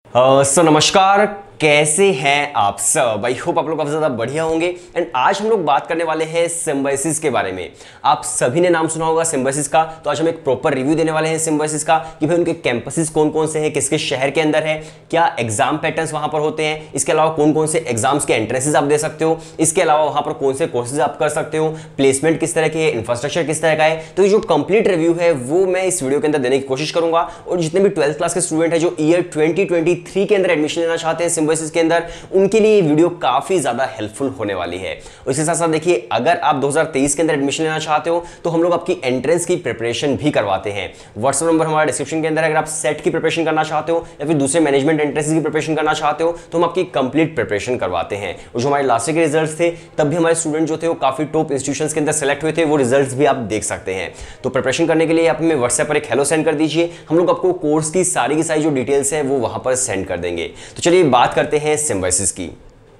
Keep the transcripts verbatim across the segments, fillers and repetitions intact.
अ, सो नमस्कार, कैसे हैं आप सब। आई होप आप लोग काफी ज्यादा बढ़िया होंगे। एंड आज हम लोग बात करने वाले हैं सिम्बायोसिस के बारे में। आप सभी ने नाम सुना होगा सिम्बायोसिस का, तो आज हम एक प्रॉपर रिव्यू देने वाले हैं सिम्बायोसिस का कि भाई उनके कैंपसेस कौन कौन से हैं, किसके शहर के अंदर है, क्या एग्जाम पैटर्न्स वहां पर होते हैं, इसके अलावा कौन कौन से एग्जाम्स के एंट्रेंसेस आप दे सकते हो, इसके अलावा वहां पर कौन से कोर्सेज आप कर सकते हो, प्लेसमेंट किस तरह की है, इंफ्रास्ट्रक्चर किस तरह का है। तो ये जो कंप्लीट रिव्यू है वो मैं इस वीडियो के अंदर देने की कोशिश करूंगा। और जितने भी ट्वेल्थ क्लास के स्टूडेंट है जो ईयर ट्वेंटी ट्वेंटी थ्री के अंदर एडमिशन लेना चाहते हैं सिम्बायोसिस के अंदर, उनके लिए ये वीडियो काफी ज्यादा हेल्पफुल होने वाली है। और इसके साथ साथ देखिए, अगर आप दो हज़ार तेईस के अंदर एडमिशन लेना चाहते हो तो हम लोग आपकी एंट्रेंस की प्रिपरेशन भी करवाते हैं। व्हाट्सएप नंबर हमारा डिस्क्रिप्शन के अंदर है। अगर आप सेट की प्रिपरेशन करना चाहते हो या फिर दूसरे मैनेजमेंट एंट्रेंस की प्रिपरेशन करना चाहते हो तो हम आपकी कंप्लीट प्रिपरेशन करवाते हैं। और जो हमारे लास्ट के रिजल्ट्स थे तब भी हमारे स्टूडेंट जो थे वो काफी टॉप इंस्टीट्यूशंस के अंदर सेलेक्ट हुए थे, वो रिजल्ट्स भी आप देख सकते हैं। तो प्रिपरेशन करने के लिए आप हमें व्हाट्सएप पर एक हेलो सेंड कर दीजिए, हम लोग आपको कोर्स की सारी की सारी जो डिटेल्स है वो वहां पर सेंड कर देंगे। तो चलिए बात करते हैं सिम्बायोसिस की।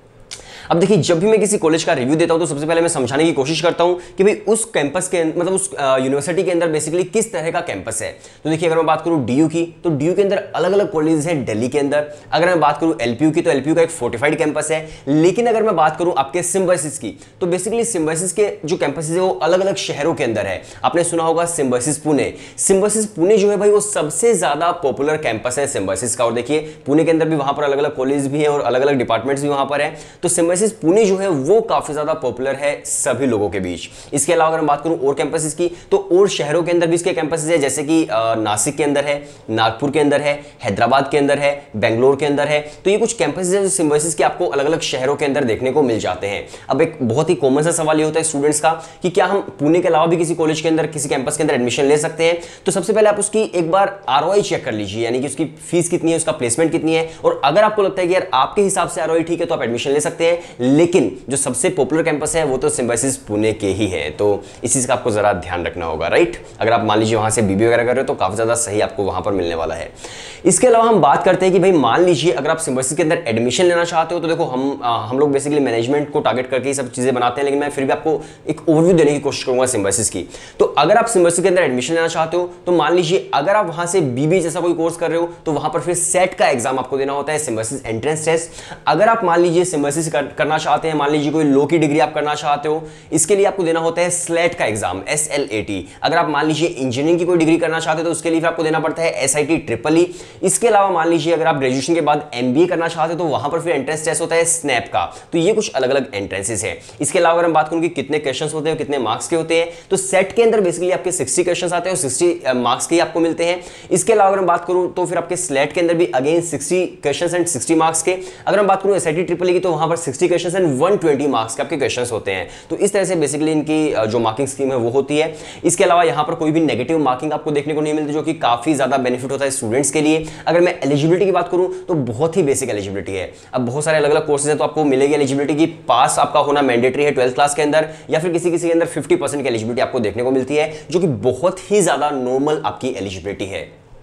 अब देखिए, जब भी मैं किसी कॉलेज का रिव्यू देता हूं तो सबसे पहले मैं समझाने की कोशिश करता हूं कि भाई उस कैंपस के मतलब उस यूनिवर्सिटी के अंदर बेसिकली किस तरह का कैंपस है। तो देखिए, अगर मैं बात करूं डीयू की, तो डीयू के अंदर अलग अलग कॉलेजेस हैं दिल्ली के अंदर। अगर मैं बात करूं एलपीयू की, तो एलपीयू का एक फोर्टिफाइड कैंपस है। लेकिन अगर मैं बात करूं आपके सिम्बायोसिस की, तो बेसिकली सिम्बायोसिस के जो कैंपस है वो अलग अलग शहरों के अंदर है। आपने सुना होगा सिम्बायोसिस पुणे। सिम्बायोसिस पुणे जो है भाई वो सबसे ज्यादा पॉपुलर कैंपस है सिम्बायोसिस का। और देखिए, पुणे के अंदर भी वहां पर अलग अलग कॉलेज भी है और अलग अलग डिपार्टमेंट्स भी वहां पर है। तो सिम्बायोसिस पुणे जो है वो काफी ज्यादा पॉपुलर है सभी लोगों के बीच। इसके अलावा अगर मैं बात करूं और कैंपसेस की, तो और शहरों के अंदर भी इसके कैंपसेस है, जैसे कि नासिक के अंदर है, नागपुर के अंदर है, हैदराबाद के अंदर है, बेंगलोर के अंदर है। तो ये कुछ कैंपसेस है जो सिम्बायोसिस के आपको अलग अलग शहरों के अंदर देखने को मिल जाते हैं। अब एक बहुत ही कॉमन सा सवाल ये होता है स्टूडेंट्स का कि क्या हम पुणे के अलावा भी किसी कॉलेज के अंदर, किसी कैंपस के अंदर एडमिशन ले सकते हैं। तो सबसे पहले आप उसकी एक बार आरओआई चेक कर लीजिए, यानी कि उसकी फीस कितनी है, उसका प्लेसमेंट कितनी है। और अगर आपको लगता है कि यार आपके हिसाब से आरओआई ठीक है तो आप एडमिशन ले सकते हैं। लेकिन जो सबसे पॉपुलर कैंपस है वो तो सिम्बायोसिस पुणे के ही है। तो इस चीज का आपको जरा ध्यान रखना होगा, राइट। अगर आप मान लीजिए वहां से बीबी वगैरह कर रहे हो तो काफी ज्यादा सही आपको वहां पर मिलने वाला है। इसके अलावा हम बात करते हैं कि भाई मान लीजिए अगर आप सिम्बायोसिस के अंदर एडमिशन लेना चाहते हो, तो देखो हम आ, हम लोग बेसिकली मैनेजमेंट को टारगेट करके सब चीजें बनाते हैं, लेकिन मैं फिर भी आपको एक ओवरव्यू देने की कोशिश करूंगा सिम्बायोसिस की। तो अगर आप सिम्बायोसिस के अंदर एडमिशन लेना चाहते हो तो मान लीजिए अगर आप वहां से बीबी जैसा कोई कोर्स कर रहे हो तो वहां पर फिर सेट का एग्जाम आपको देना होता है, सिम्बायोसिस एंट्रेंस टेस्ट। अगर आप मान लीजिए सिम्बायोसिस कर, करना चाहते हैं, मान लीजिए कोई लॉ की डिग्री आप करना चाहते हो, इसके लिए आपको देना होता है स्लेट का exam, S L A T. अगर आप मान लीजिए इंजीनियरिंग की कोई डिग्री करना चाहते हो तो उसके लिए आपको देना पड़ता है S I T triple E. इसके अलावा मान लीजिए अगर आप ग्रेजुएशन के बाद एमबीए करना चाहते हो तो वहां पर फिर एंट्रेंस टेस्ट होता है स्नैप का। तो ये कुछ अलग अलग एंट्रेंसेस है। इसके अलावा अगर हम बात करूं कि कितने क्वेश्चंस होते हैं, कितने मार्क्स के होते हैं, तो सेट के अंदर बेसिकली आपके साठ क्वेश्चंस आते हैं और साठ मार्क्स के ही आपको मिलते हैं। इसके अलावा अगर हम बात करूं तो फिर आपके स्लेट के अंदर भी अगेन साठ क्वेश्चंस एंड साठ मार्क्स के। अगर हम बात करूं एसआईटी ट्रिपल ई की, तो वहां पर साठ क्वेश्चंस एंड एक सौ बीस मार्क्स के आपके क्वेश्चंस होते हैं। तो इस तरह से बेसिकली इनकी जो मार्किंग स्कीम है वो होती है। इसके अलावा यहां पर कोई भी नेगेटिव मार्किंग आपको देखने को नहीं मिलती, जो कि काफी ज्यादा बेनिफिट होता है स्टूडेंट्स के लिए। अगर मैं एलिजिबिलिटी की बात करूं तो बहुत ही बेसिक एलिजिबिलिटी है। अब बहुत सारे अलग अलग कोर्सेज हैं तो आपको मिलेगी एलिजिबिलिटी की पास आपका होना मैंडेटरी है ट्वेल्थ क्लास के अंदर, या फिर किसी किसी के अंदर पचास परसेंट की एलिजिबिलिटी आपको देखने को मिलती है, जो कि बहुत ही ज्यादा नॉर्मल आपकी एलिजिबिलिटी है।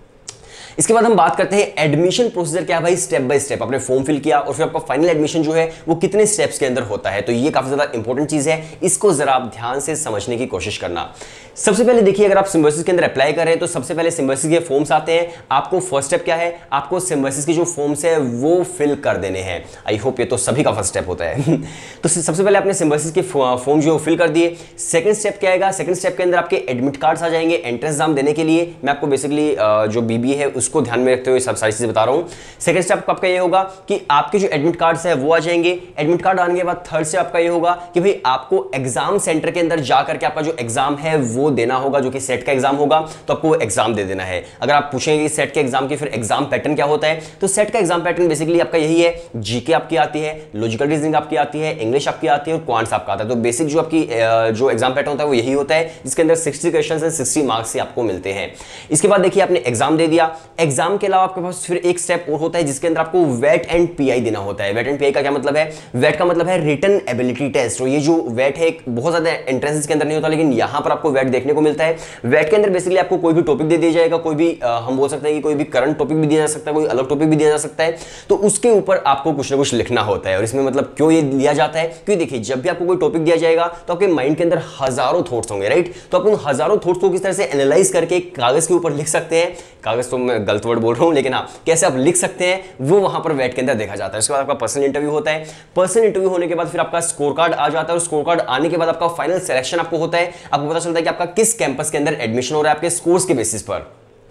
इसके बाद हम बात करते हैं एडमिशन प्रोसीजर क्या है भाई, स्टेप बाय स्टेप। आपने फॉर्म फिल किया और फिर आपका फाइनल एडमिशन जो है वो कितने स्टेप्स के अंदर होता है। तो ये काफी ज्यादा इंपॉर्टेंट चीज है, इसको जरा आप ध्यान से समझने की कोशिश करना। सबसे पहले देखिए, अगर आप सिम्बायोसिस के अंदर अप्लाई कर रहे हैं तो सबसे पहले सिम्बायोसिस के फॉर्म्स आते हैं। आपको फर्स्ट स्टेप क्या है, आपको सिम्बायोसिस के जो फॉर्म्स है वो फिल कर देने हैं। आई होप ये तो सभी का फर्स्ट स्टेप होता है। तो सबसे पहले आपने सिम्बायोसिस के फॉर्म जो फिल कर दिए। सेकंड स्टेप क्या आएगा, सेकंड स्टेप के अंदर आपके एडमिट कार्ड्स आ जाएंगे एंट्रेंस एग्जाम देने के लिए। मैं आपको बेसिकली जो बीबी है उसको ध्यान में रखते हुए सब सारी चीजें बता रहा हूं। सेकंड स्टेप आपका ये होगा कि आपके जो एडमिट कार्ड्स है वो आ जाएंगे। एडमिट कार्ड आने के बाद थर्ड स्टेप आपका ये होगा कि भाई आपको एग्जाम सेंटर के अंदर जाकर के आपका जो एग्जाम है वो देना होगा, जो कि सेट का एग्जाम होगा। तो आपको एग्जाम दे देना है। अगर आप पूछेंगे कि सेट के एग्जाम की फिर एग्जाम पैटर्न क्या होता है, तो सेट का एग्जाम पैटर्न बेसिकली आपका यही है, जीके आपकी आती है, लॉजिकल रीजनिंग आपकी आती है, इंग्लिश आपकी आती है और क्वांट्स आपका आता है। तो बेसिक जो आपकी जो एग्जाम पैटर्न होता है वो यही होता है, जिसके अंदर साठ क्वेश्चंस एंड साठ मार्क्स से आपको मिलते हैं। इसके बाद देखिए, आपने एग्जाम दे दिया। एग्जाम के अलावा आपके पास फिर एक स्टेप और होता है जिसके अंदर आपको वेट एंड पीआई देना होता है। वेट एंड पीआई का क्या मतलब है, वेट का मतलब है रिटन एबिलिटी टेस्ट। और ये जो वेट है बहुत ज्यादा एंट्रेंसेस के अंदर नहीं होता, लेकिन यहां पर आपको वेट देखने को मिलता है। वेट के अंदर बेसिकली आपको कोई भी टॉपिक दे दिया जाएगा, कोई भी आ, हम बोल सकते हैं कि कोई भी करंट टॉपिक भी दिया जा सकता है, कोई अलग टॉपिक भी दिया जा सकता है। तो उसके ऊपर आपको कुछ ना कुछ लिखना होता है। और इसमें मतलब क्यों ये लिया जाता है, क्योंकि देखिए जब भी आपको कोई टॉपिक दिया जाएगा तो आपके माइंड के अंदर हजारों थॉट्स होंगे, राइट। तो आप उन हजारों थॉट्स को किस तरह से एनालाइज करके कागज के ऊपर लिख सकते हैं। कागज तो मैं गलत वर्ड बोल रहा हूँ, लेकिन हाँ कैसे आप लिख सकते हैं वो वहां पर वेट के अंदर देखा जाता है। उसके बाद आपका पर्सनल इंटरव्यू होता है। पर्सनल इंटरव्यू होने के बाद फिर आपका स्कोर कार्ड आ जाता है और स्कोर कार्ड आने के बाद आपका फाइनल सिलेक्शन आपको होता है। आपको पता चलता है कि आपका किस कैंपस के अंदर एडमिशन हो रहा है आपके स्कोर्स के बेसिस पर।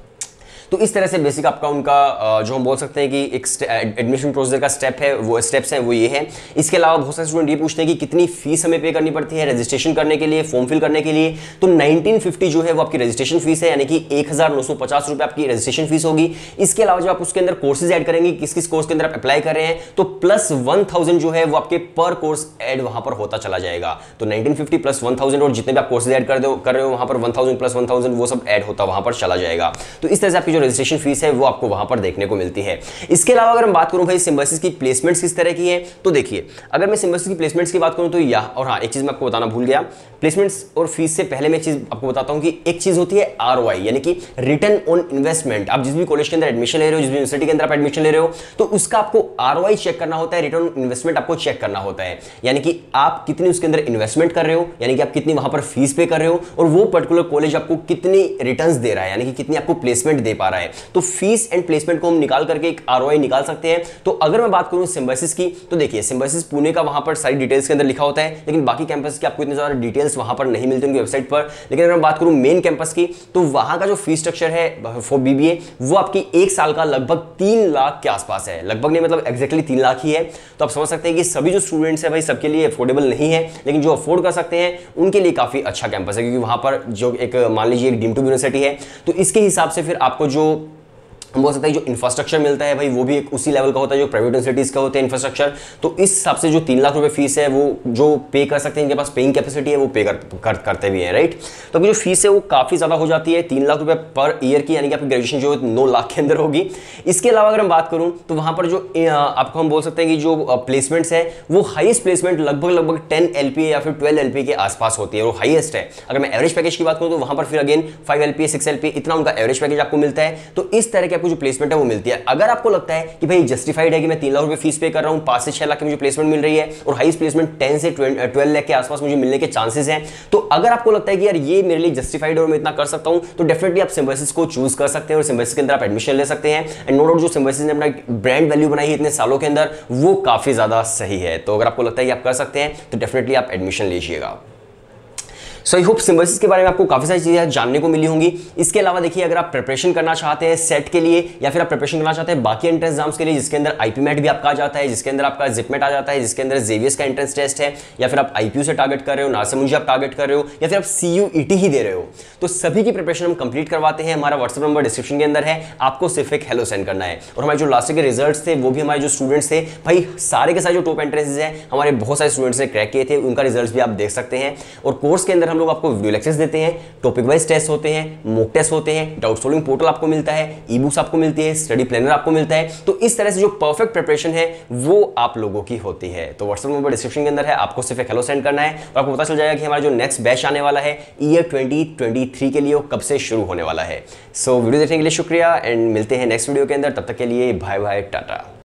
तो इस तरह से बेसिक आपका उनका जो हम बोल सकते हैं कि एक एडमिशन प्रोसीजर का स्टेप है, वो स्टेप्स हैं वो ये है। इसके अलावा बहुत सारे स्टूडेंट ये पूछते हैं कि कितनी फीस हमें पे करनी पड़ती है रजिस्ट्रेशन करने के लिए, फॉर्म फिल करने के लिए। तो नाइनटीन फिफ्टी जो है वो आपकी रजिस्ट्रेशन फीस है, यानी कि एक हजार नौ सौ पचास रुपए आपकी रजिस्ट्रेशन फीस होगी। इसके अलावा जब आप उसके अंदर कोर्सेज ऐड करेंगे, किस किस कोर्स के अंदर आप अप्लाई कर रहे हैं, तो प्लस वन थाउजेंड जो है वो आपके पर कोर्स ऐड वहां पर होता चला जाएगा। तो nineteen fifty plus one thousand और जितने भी आप कोर्सेज ऐड कर दो कर रहे हो वहां पर one thousand plus one thousand वो सब ऐड होता वहां पर चला जाएगा। तो इस तरह से आपकी जो रजिस्ट्रेशन फीस है वो आपको वहां पर देखने को मिलती है। इसके अलावा अगर हम बात करूं भाई सिम्बायोसिस की प्लेसमेंट्स किस तरह की है, तो देखिए अगर मैं सिम्बायोसिस की प्लेसमेंट्स की बात करूं तो यह, और हाँ एक चीज मैं आपको बताना भूल गया, प्लेसमेंट्स और फीस से पहले मैं एक चीज आपको बताता हूं कि एक चीज होती है आरओआई, यानी कि रिटर्न ऑन इन्वेस्टमेंट। आप जिस भी कॉलेज के अंदर एडमिशन ले रहे हो, जिस भी यूनिवर्सिटी के अंदर आप एडमिशन ले रहे हो, तो उसका आपको आरओआई चेक करना होता है, रिटर्न ऑन इन्वेस्टमेंट आपको चेक करना होता है। यानी कि आप कितनी उसके अंदर इन्वेस्टमेंट कर रहे हो, यानी कि आप कितनी वहां पर फीस पे कर रहे हो, और वो पर्टिकुलर कॉलेज आपको कितनी रिटर्न्स दे रहा है, यानी कि कितनी आपको प्लेसमेंट दे पा रहा है। तो फीस एंड प्लेसमेंट को हम निकाल करके एक आरओआई निकाल सकते हैं। तो अगर मैं बात करूं सिम्बायोसिस की, तो देखिए सिम्बायोसिस पुणे का वहां पर सारी डिटेल्स के अंदर लिखा होता है, लेकिन बाकी कैंपस की आपको इतनी ज्यादा डिटेल्स वहां पर नहीं मिलती उनकी वेबसाइट पर। लेकिन अगर मैं बात करूं मेन कैंपस की, तो वहां का जो फीस स्ट्रक्चर है फॉर बीबीए वो आपकी एक साल का लगभग तीन लाख के आसपास है। लगभग नहीं मतलब एग्जैक्टली तीन लाख ही है। तो आप समझ सकते हैं कि सभी जो स्टूडेंट्स है भाई सबके लिए अफोर्डेबल नहीं है, लेकिन जो अफोर्ड कर सकते हैं उनके लिए काफी अच्छा कैंपस है, क्योंकि वहां पर जो एक मान लीजिए एक डीम्ड यूनिवर्सिटी है, तो इसके हिसाब से फिर आपको जो हम बोल सकते हैं जो इंफ्रास्ट्रक्चर मिलता है भाई वो भी एक उसी लेवल का होता है जो प्राइवेट यूनिवर्सिटीज का होता है इंफ्रास्ट्रक्चर। तो इस हिसाब से जो तीन लाख रुपए फीस है वो जो पे कर सकते हैं, इनके पास पेइंग कैपेसिटी है, वो पे कर, कर, करते भी हैं, राइट। तो अभी जो फीस है वो काफी ज्यादा हो जाती है, तीन लाख रुपए पर ईयर की, यानी कि आपकी ग्रेजुएशन जो है नौ लाख के अंदर होगी। इसके अलावा अगर हम बात करूं तो वहां पर जो आपको हम बोल सकते हैं कि जो प्लेसमेंट्स है वो हाईएस्ट प्लेसमेंट लगभग लगभग टेन एलपीए या फिर ट्वेल्व एलपीए के आसपास होती है, वो हाईएस्ट है। अगर मैं एवरेज पैकेज की बात करूं तो वहां पर फिर again five LPA six LPA इतना उनका एवरेज पैकेज आपको मिलता है। तो इस तरह के आपको जो प्लेसमेंट है वो मिलती है। अगर आपको लगता है कि भाई जस्टिफाइड है कि मैं तीन लाख रुपए फीस पे कर रहा हूं, पांच से छह लाख की मुझे प्लेसमेंट मिल रही है और हाईएस्ट प्लेसमेंट टेन से ट्वेल्व लाख के आसपास मुझे मिलने के चांसेस हैं, तो अगर आपको लगता है कि यार ये मेरे लिए जस्टिफाइड और मैं इतना कर सकता हूं, तो डेफिनेटली आप सिम्बायोसिस को चूज कर सकते हैं और सिम्बायोसिस के अंदर आप एडमिशन ले सकते हैं। एंड नो डाउट जो सिम्बायोसिस ने अपना ब्रांड वैल्यू बनाई है इतने सालों के अंदर वो काफी ज्यादा सही है। तो अगर आपको लगता है कि आप कर सकते हैं तो डेफिनेटली आप एडमिशन लीजिएगा। सो आई होप सिम्बायोसिस के बारे में आपको काफी सारी चीजें जानने को मिली होंगी। इसके अलावा देखिए अगर आप प्रिपरेशन करना चाहते हैं सेट के लिए, या फिर आप प्रिपरेशन करना चाहते हैं बाकी एंट्रेंस एग्जाम्स के लिए, जिसके अंदर आईपीमेट भी आपका आ जाता है, जिसके अंदर आपका जिपमेट आ जाता है, जिसके अंदर जेवीएस का एंट्रेंस टेस्ट है, या फिर आप आईपीयू से टारगेट कर रहे हो, नारसिमुंजी आप टारगेट कर रहे हो, या फिर आप सीयूईटी ही दे रहे हो, तो सभी की प्रिपरेशन हम कंप्लीट करवाते हैं। हमारा व्हाट्सएप नंबर डिस्क्रिप्शन के अंदर है, आपको सिर्फ एक हेलो सेंड करना है। और हमारे जो लास्ट के रिजल्ट्स थे वो भी हमारे जो स्टूडेंट्स थे भाई सारे के सारे जो टॉप एंट्रेंसेस हैं हमारे बहुत सारे स्टूडेंट्स ने क्रैक किए थे, उनका रिजल्ट्स भी आप देख सकते हैं। और कोर्स के अंदर हम लोग आपको वीडियो लेक्चर्स देते हैं, टॉपिक वाइज टेस्ट होते हैं, मॉक टेस्ट होते हैं, डाउट सॉल्विंग पोर्टल आपको मिलता है, ई बुक्स आपको मिलती है, स्टडी प्लानर आपको मिलता है। तो इस तरह से जो परफेक्ट प्रिपरेशन है वो आप लोगों की होती है। तो व्हाट्सएप नंबर डिस्क्रिप्शन के अंदर है, आपको सिर्फ एक हेलो सेंड करना है और आपको पता चल जाएगा कि हमारा जो नेक्स्ट बैच आने वाला है ईयर ट्वेंटी ट्वेंटी थ्री के लिए वो कब से शुरू होने वाला है। सो वीडियो देखने के लिए शुक्रिया एंड मिलते हैं नेक्स्ट वीडियो के अंदर। तब तक के लिए बाय बाय, टाटा।